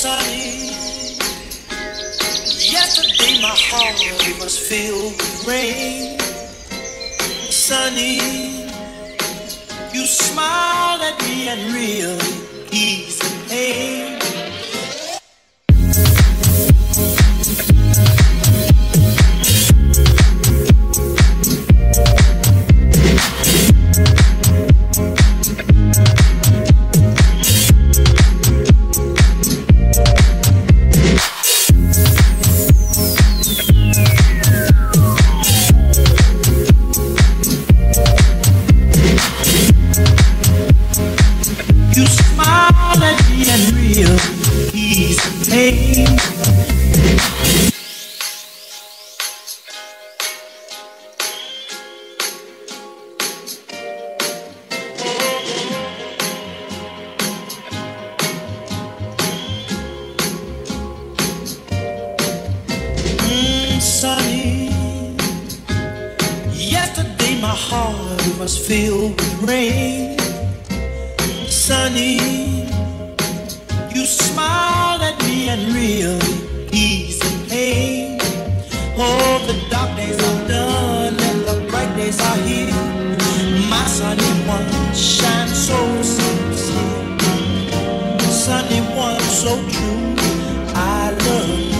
sunny. Yesterday my heart was filled with rain. Sunny, you smiled at me and really eased the pain. Sunny, yesterday my heart was filled with rain. Sunny, you smiled at me and really eased the pain. Oh, the dark days are done and the bright days are here. My sunny one shines so sincere. Sunny one so true, I love you.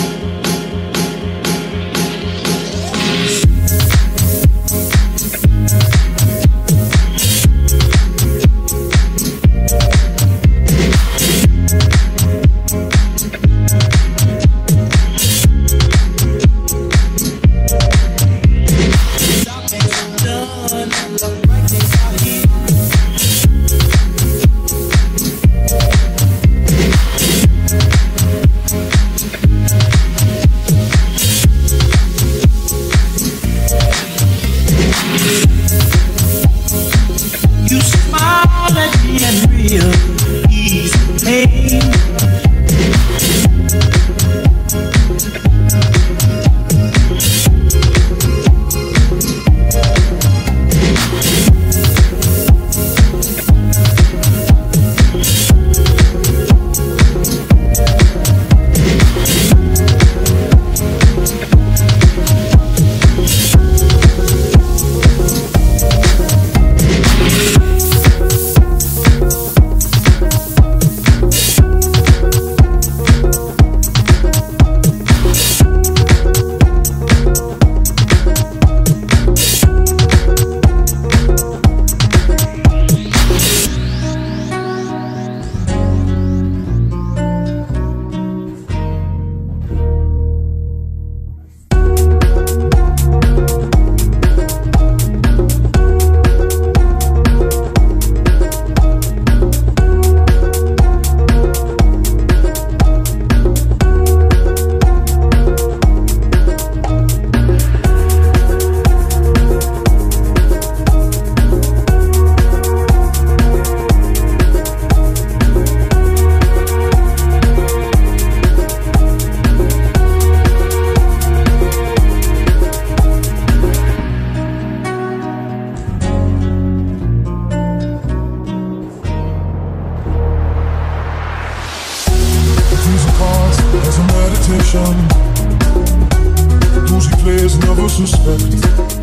Those he plays never suspect.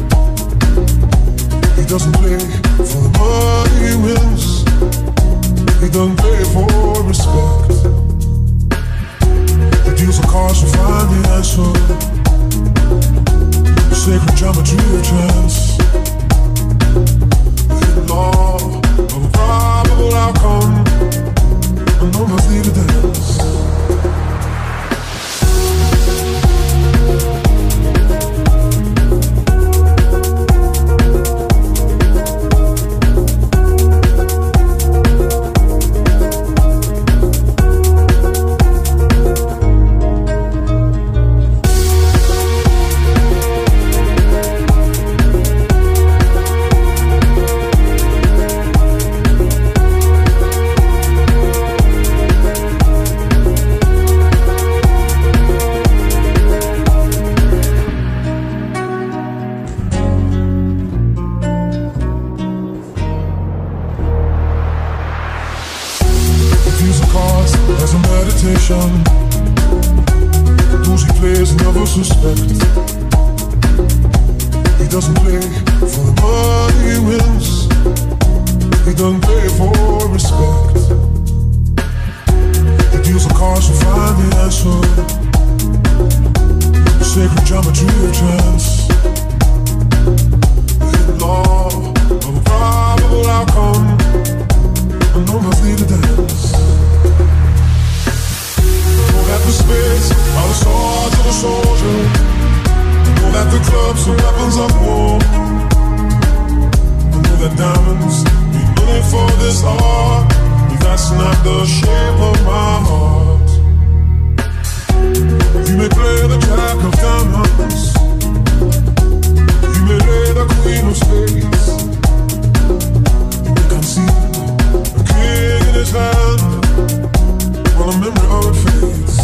He doesn't play for the money he wins. He doesn't play for respect. He deals the cards to find the answer. The sacred geometry of chance. The law of a probable outcome. And no one's need to dance. meditation. Those he plays never suspect. He doesn't play for the money he wins. He doesn't play for respect. He deals the cards to find the answer. The sacred geometry of chance. The hidden law of a probable outcome. And no one's need to dance. Know that the spades are the swords of a soldier. Know that the clubs are weapons of war. I know that diamonds mean money for this art, but that's not the shape of my heart. You may play the jack of diamonds. You may lay the queen of spades. You may concede a king in his hand while the memory of it fades.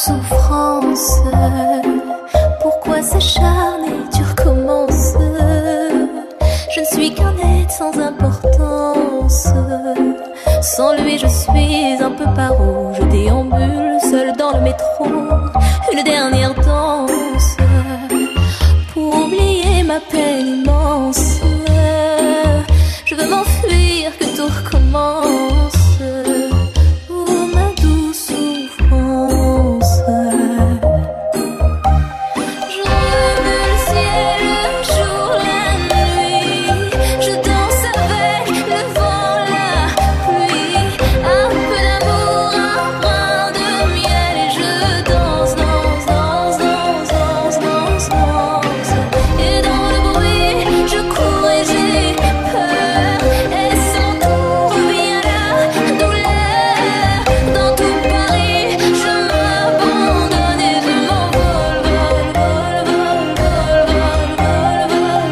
souffrance. Pourquoi s'acharner, tu recommences? Je ne suis qu'un être sans importance. Sans lui je suis un peu paro. Je déambule seul dans le métro. Une dernière danse pour oublier ma peine immense. Je veux m'enfuir, que tout recommence. Oh ma douce souffrance. Je remue le ciel, le jour, la nuit. Je danse avec le vent, la pluie. Un peu d'amour, un brin de miel. Et je danse, danse, danse, danse, danse, danse, danse. Et dans le bruit, je cours et j'ai peur. Et sans tout revient la douleur. Dans tout Paris, je m'abandonne et je m'envole, vol, vol, vol, vol, vol,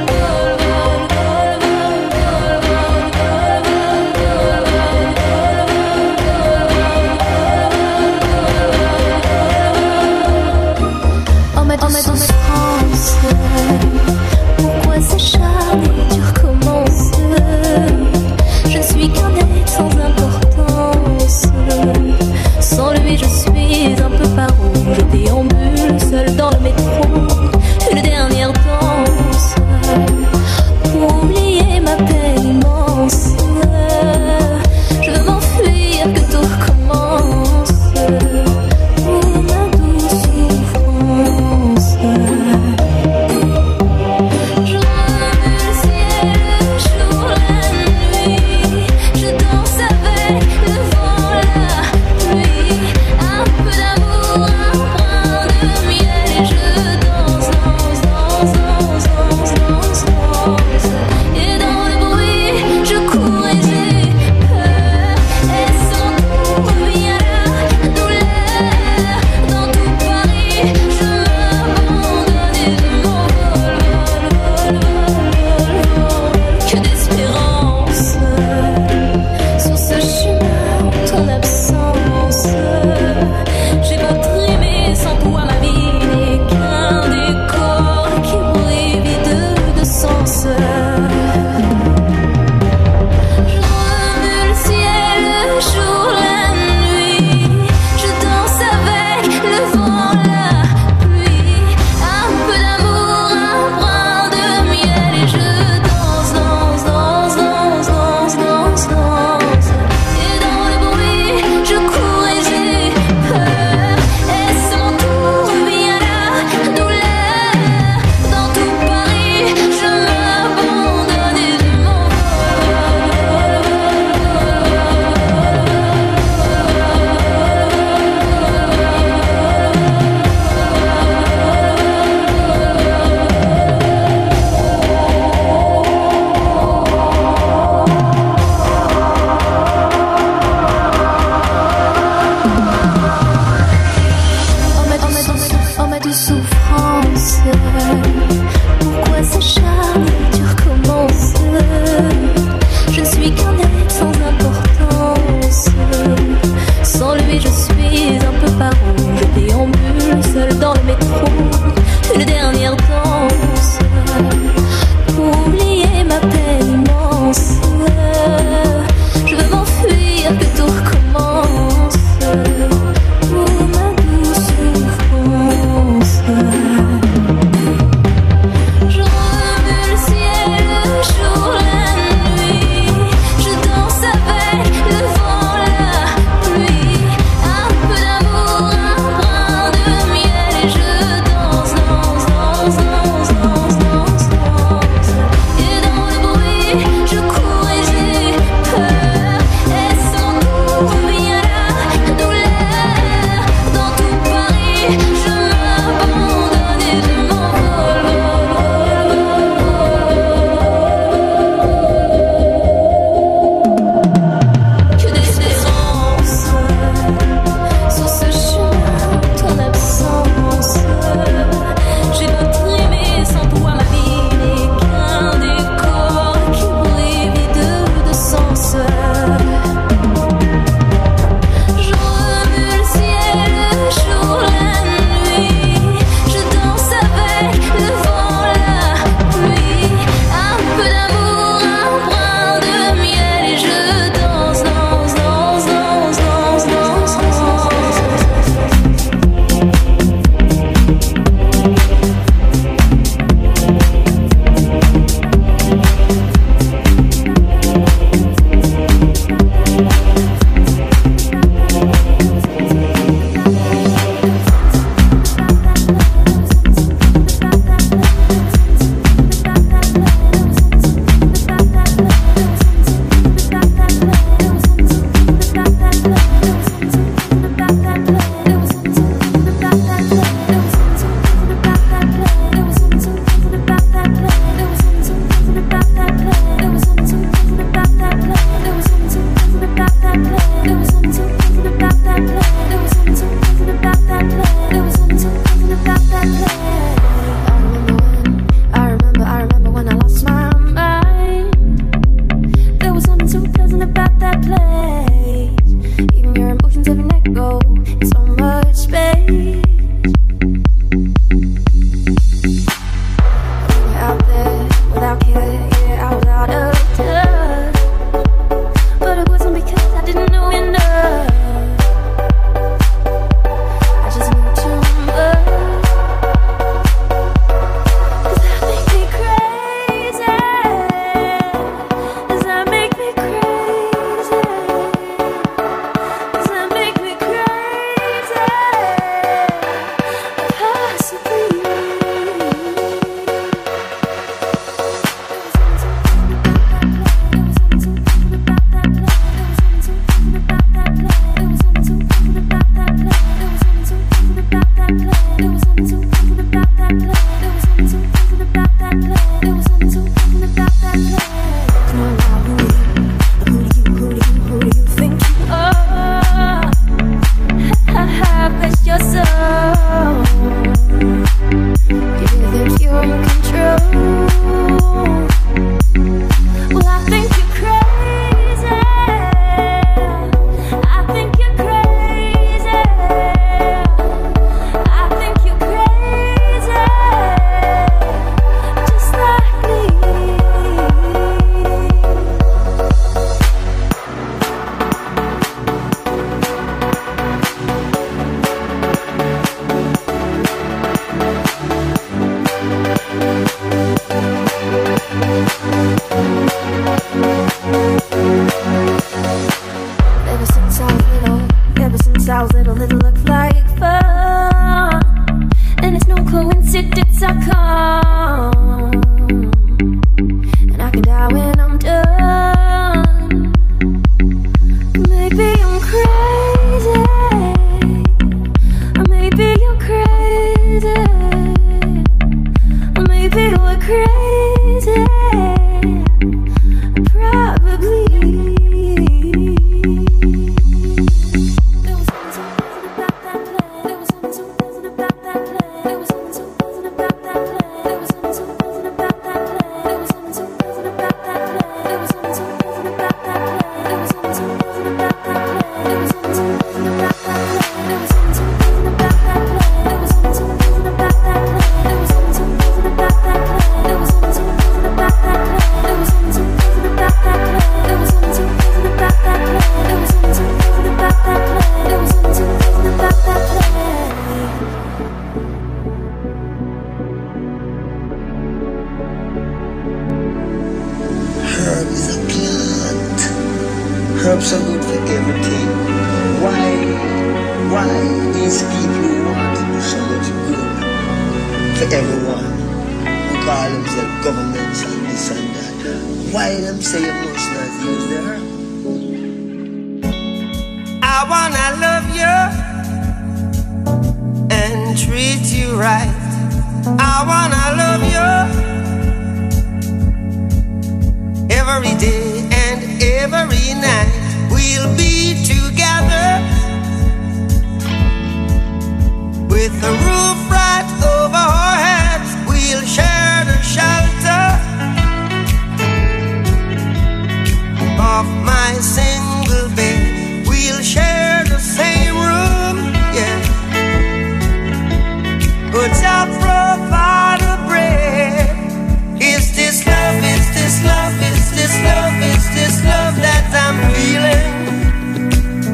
oh ma souffrance, pourquoi s'acharner, tu recommences? Je ne suis qu'un être sans importance. Sans lui je suis un peu paro. Je déambule seul dans le métro. Une dernière danse pour oublier ma peine immense. Je veux m'enfuir, que tout recommence. Oh ma douce souffrance. Je remue le ciel, le jour, la nuit. Je danse avec le vent, la pluie. Un peu d'amour, un brin de miel. Et je danse, danse, danse, danse, danse, danse, danse. Et dans le bruit, je cours et j'ai peur. Et sans tout revient la douleur. Dans tout Paris, je m'abandonne et je m'envole, vol, vol, vol, vol. Que d'espérance sur ce chemin, ton absence. J'ai beau trimer sans toi, ma vie n'est qu'un décor qui brille vide de sens. Je remue le ciel, le jour, la nuit. Je danse avec le vent, la pluie. Un peu d'amour, un brin de miel. Et je danse, danse, danse, danse, danse, danse, danse. Et dans le bruit, je cours et j'ai peur. Et sans tout revient la douleur. Dans tout Paris, je m'abandonne et je oh ma douce souffrance, pourquoi s'acharner, tu recommences? Je ne suis qu'un être sans importance. Sans lui je suis un peu paro. Je déambule seul dans le métro. Une dernière danse pour oublier ma peine immense. Je veux m'enfuir, que tout recommence. Oh ma douce souffrance. Je remue le ciel, le jour, la nuit. Je danse avec le vent, la pluie. Un peu d'amour, un brin de miel. Et je danse, danse, danse, danse, danse, danse, danse. Et dans le bruit, je cours et j'ai peur. Et sans tout revient la douleur. Dans tout Paris, je m'abandonne et je m'envole, vol, vol. Que d'espérance sur ce chemin, ton absence. J'ai beau trimer sans toi, ma vie n'est qu'un décor qui brille vide de sens. sounds little, it looks like fun. And it's no coincidence I come. And I can die when I'm done. Maybe I'm crazy. Maybe you're crazy. Maybe we're crazy. Probably. There was something so pleasant about that play. There was something so pleasant about that play. There was something so pleasant about that play. There was something so pleasant about that play. There was something so pleasant about that play. There was something so pleasant about that play. There was something so pleasant about that play. There was something so pleasant about that play. There was something so pleasant about that play. There was something so pleasant about that play. There was something so pleasant about that play. There was something so pleasant about that play. There was something so pleasant about that play. There was something so pleasant about that play. There was something so pleasant about that play. There was something so pleasant about that play. Herb is a plant. Herbs are good for everything. Why these people who want to do so much good for everyone, who call themselves governments and this and that, why them say you must not use the herb? I wanna love you and treat you right. I wanna love you every day and every night. We'll be together with the roof right over our heads. We'll share the shelter of my single bed. We'll share the same room, yeah. But I'll provide the bread. Is this love, is this love, is this love, is this love that I'm feeling?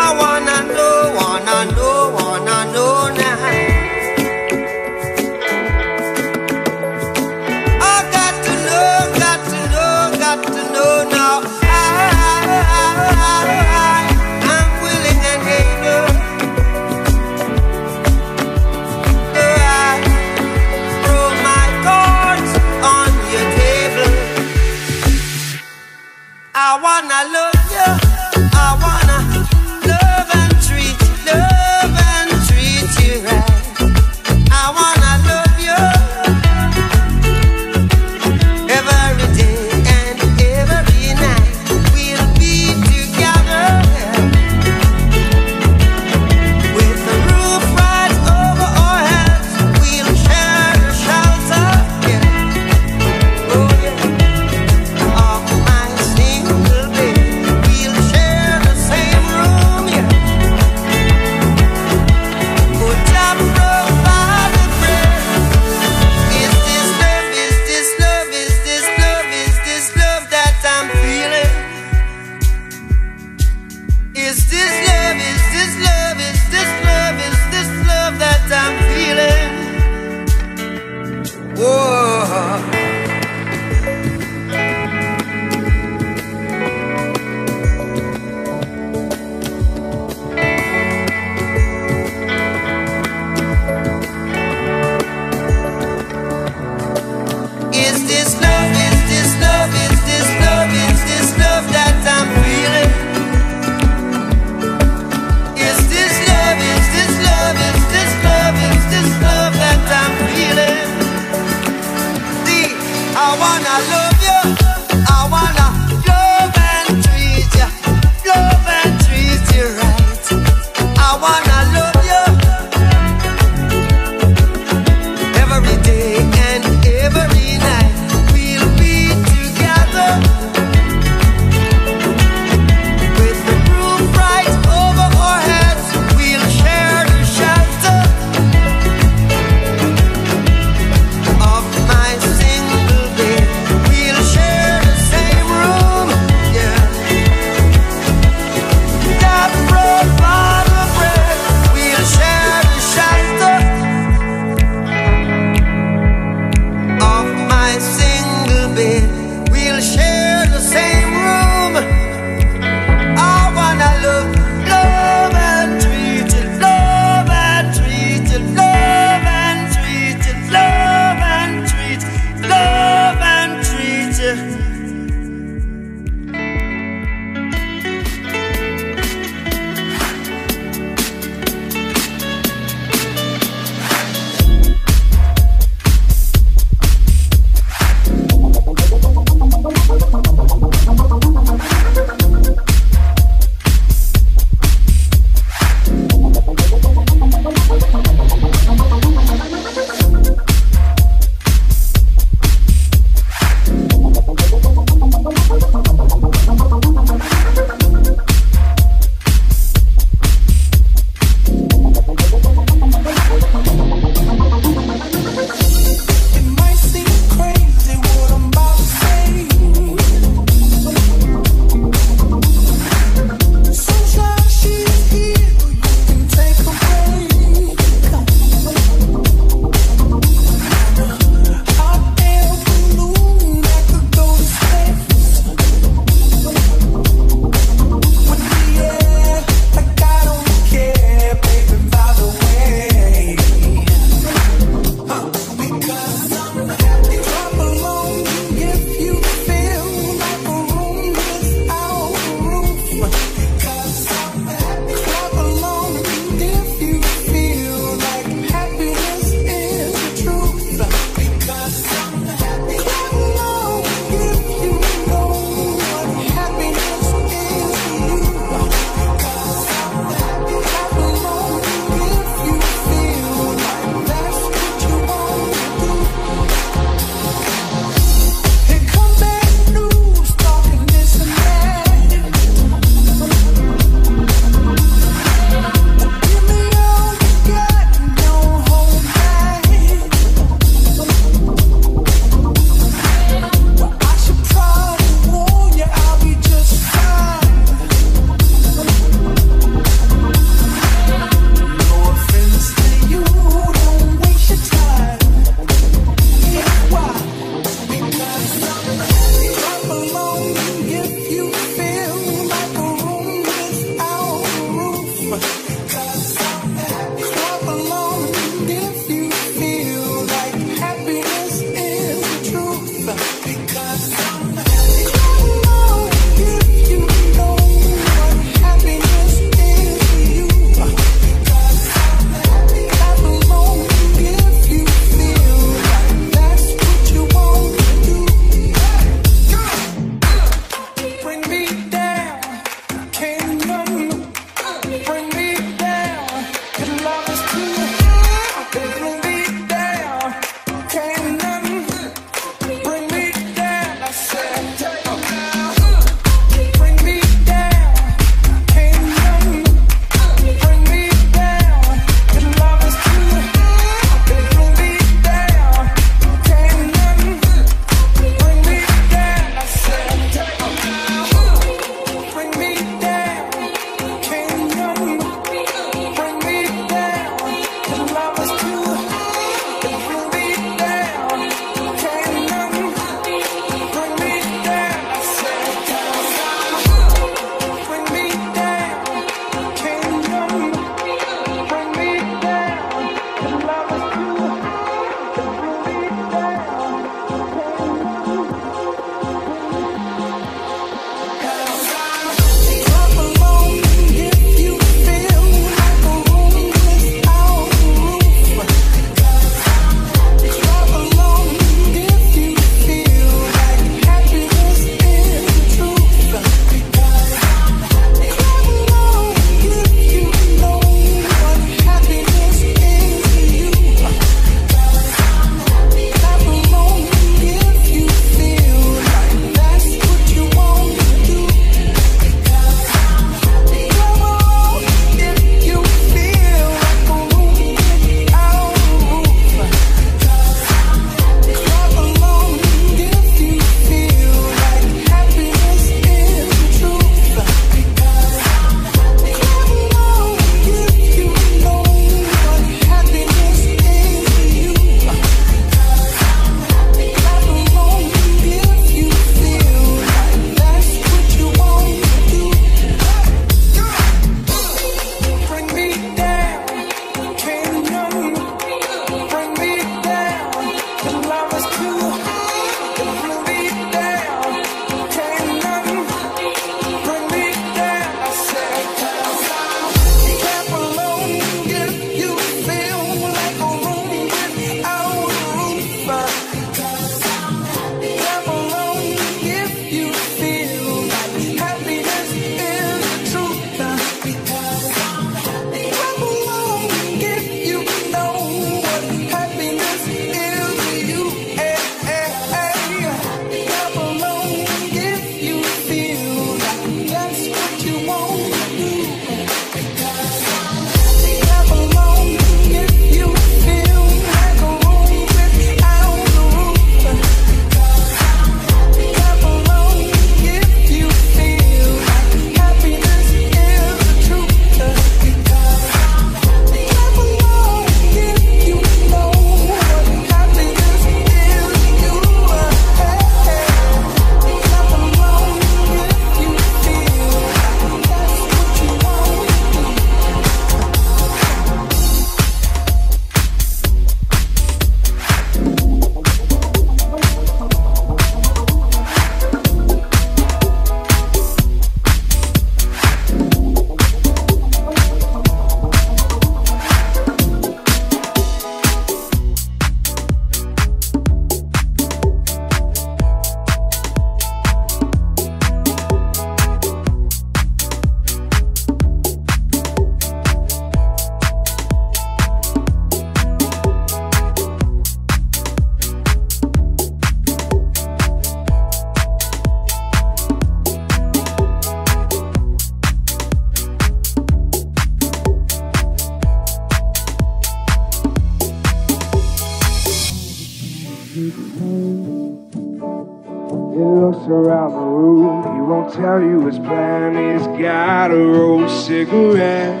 around the room. He won't tell you his plan. He's got a rolled cigarette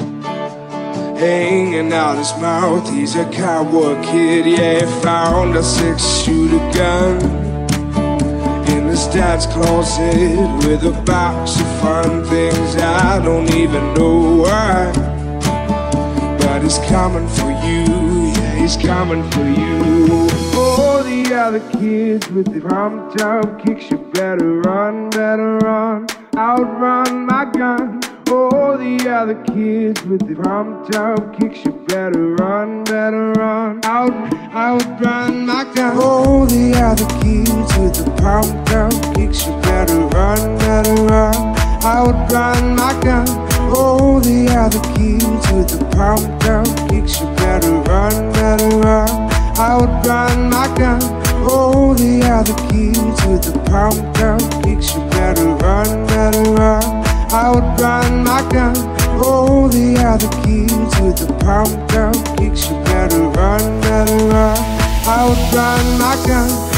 hanging out his mouth. He's a cowboy kid, yeah. He found a 6-shooter gun in his dad's closet with a box of fun things. I don't even know why, but he's coming for you, yeah, he's coming for you. Oh, the other kids with the pumped up kicks, you better run, outrun my gun. Oh, the other kids with the pumped up kicks, you better run, outrun my gun. Oh, the other kids with the pumped up kicks, you better run, outrun my gun. Oh, the other kids with the pumped up kicks, you better run, outrun my gun. Oh, the other kids with the pumped up kicks, you better run, outrun my gun. Oh, the other kids with the pumped up kicks, you better run, outrun my gun.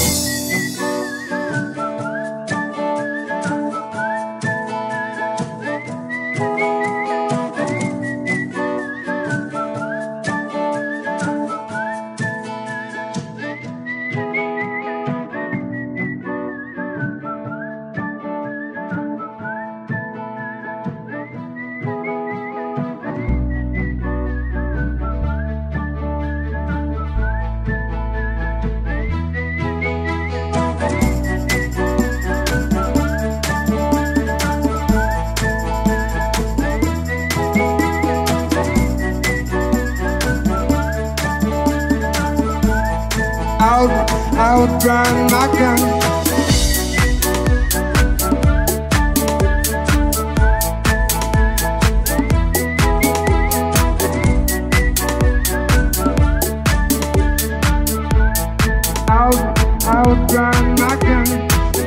Outrun my gun. Outrun my gun.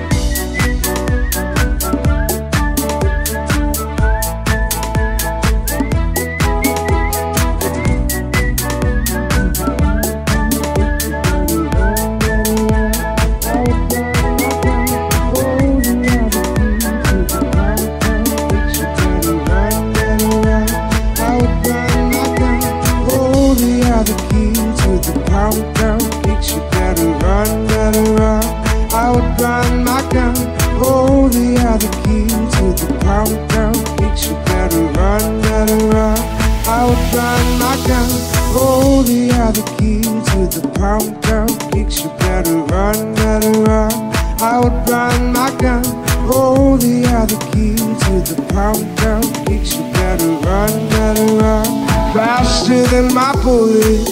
Outrun my gun. Oh, the other kids with the pumped up kicks, you better run, outrun my gun. Oh, the other kids with the pumped up kicks, you better run, outrun my gun. Oh, the other kids with the pumped up kicks, you better run, faster than my bullet.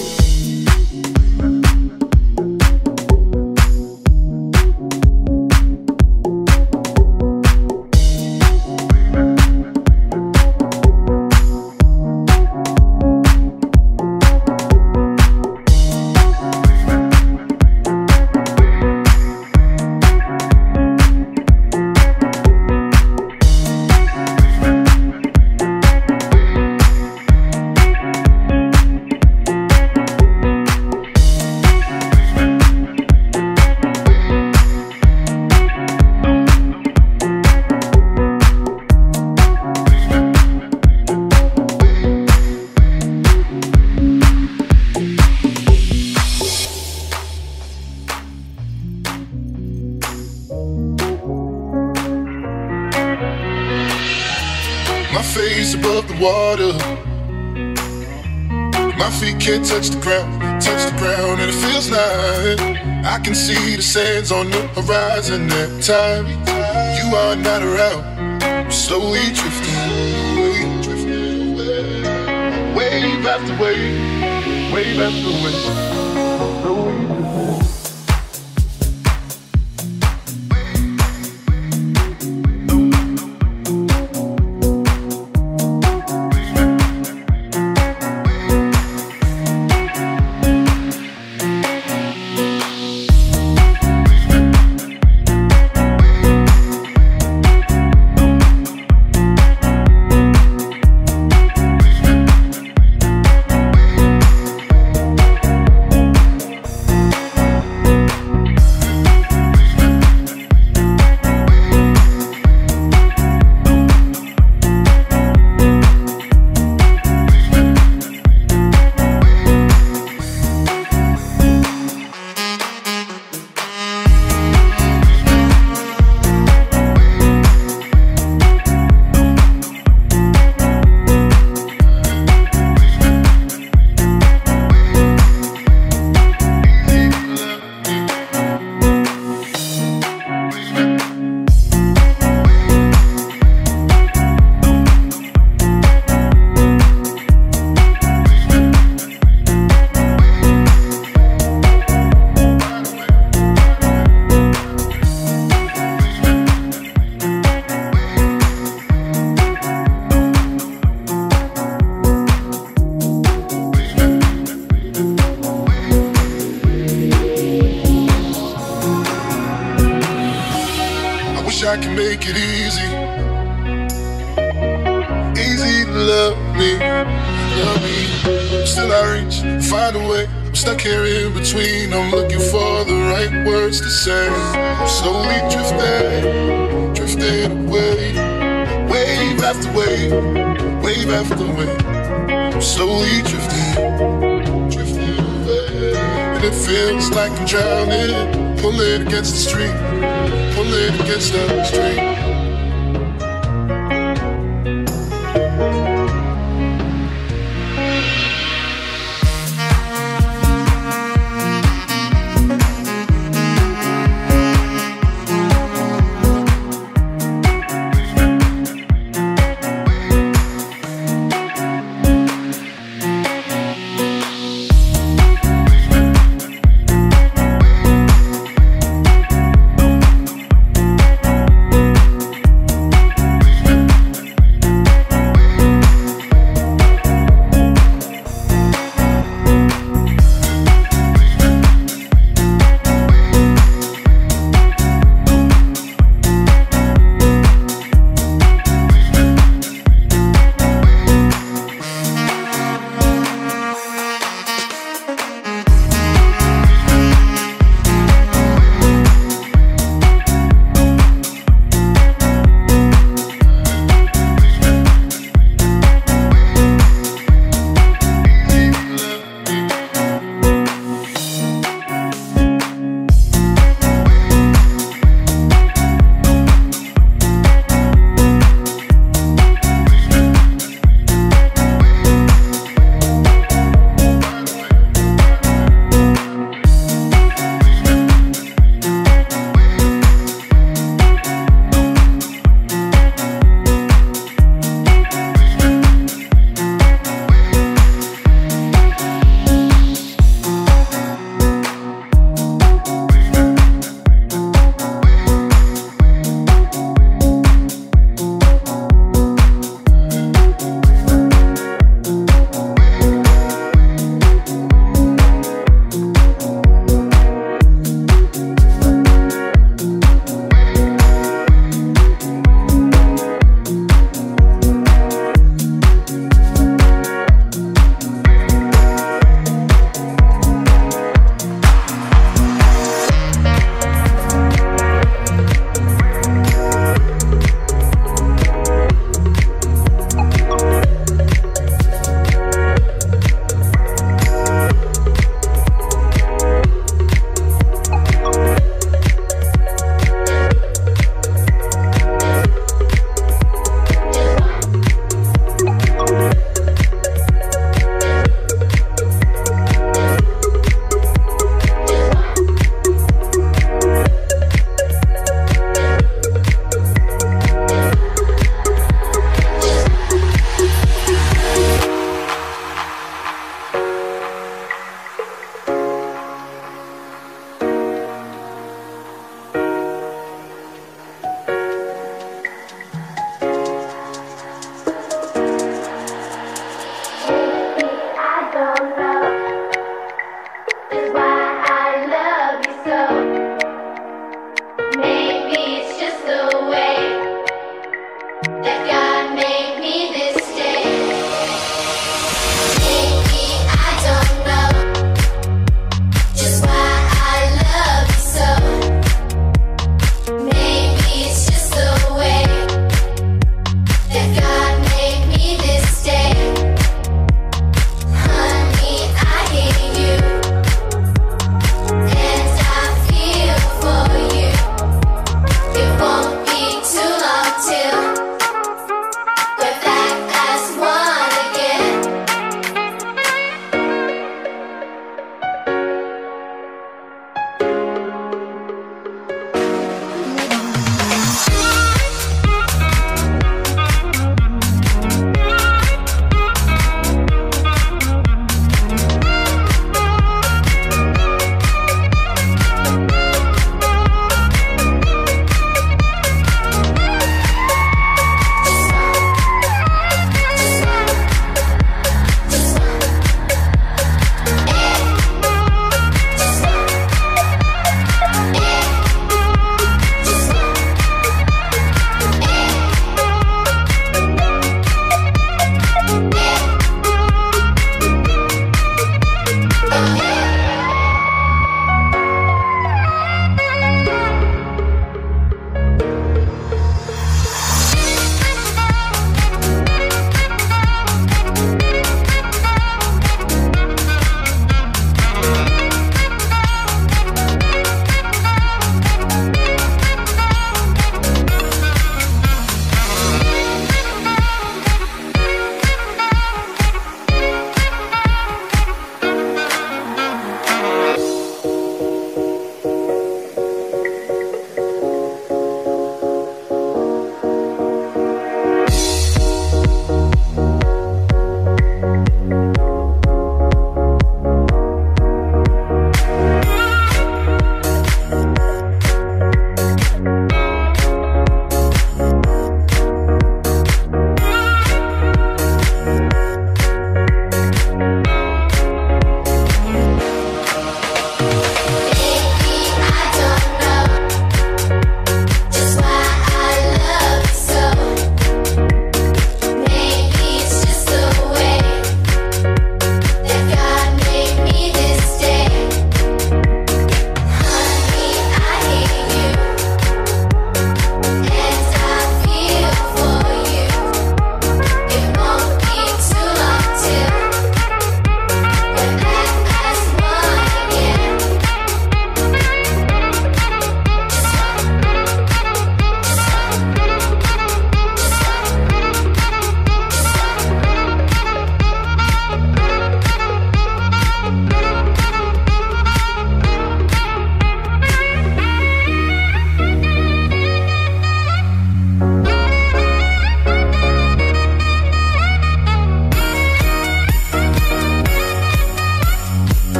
Face above the water, my feet can't touch the ground, and it feels like I can see the sands on the horizon. That time you are not around, I'm slowly drifting away, wave after wave, wave after wave, slowly drifting. I can make it easy. Easy to love me, love me. Still I reach, find a way. I'm stuck here in between. I'm looking for the right words to say. I'm slowly drifting, drifting away. Wave after wave, wave after wave. I'm slowly drifting, drifting away. And it feels like I'm drowning. Pulling against the street, pulling against the street.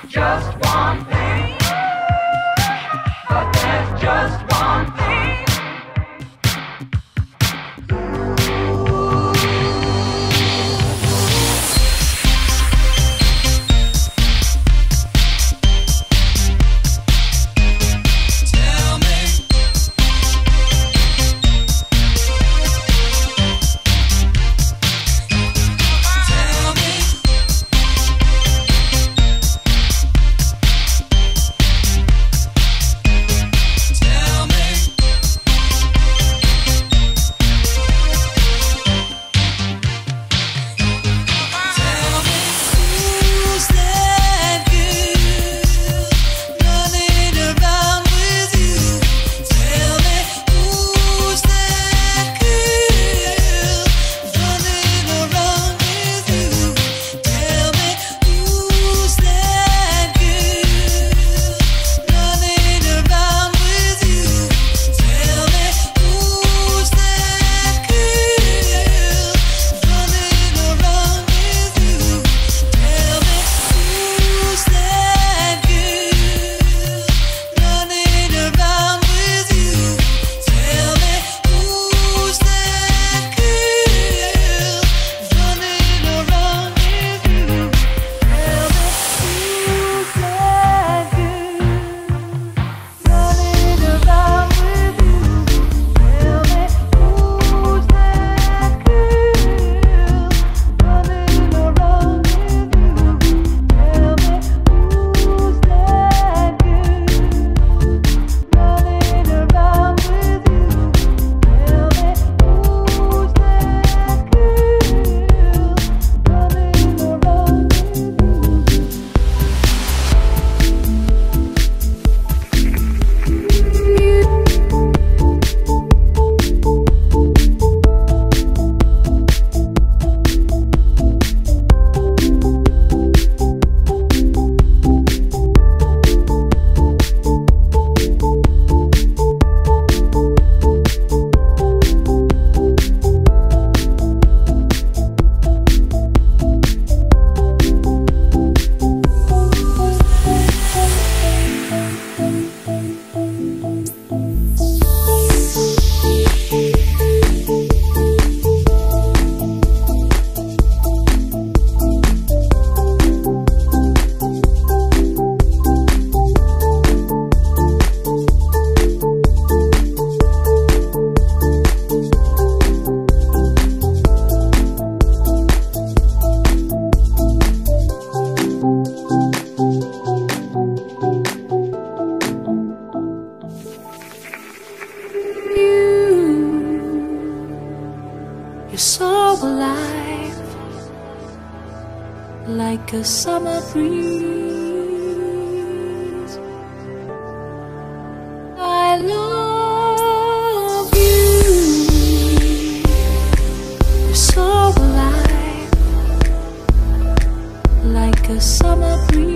just one thing. But there's just one thing. Like a summer breeze, I love you. You're so alive, like a summer breeze.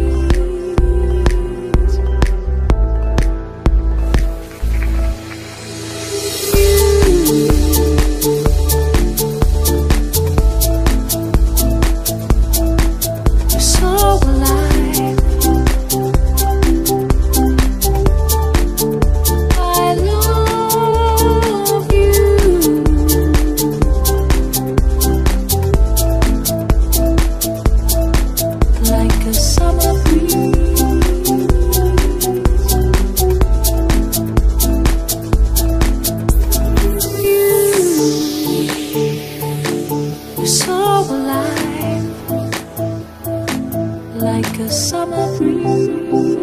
Like a summer breeze.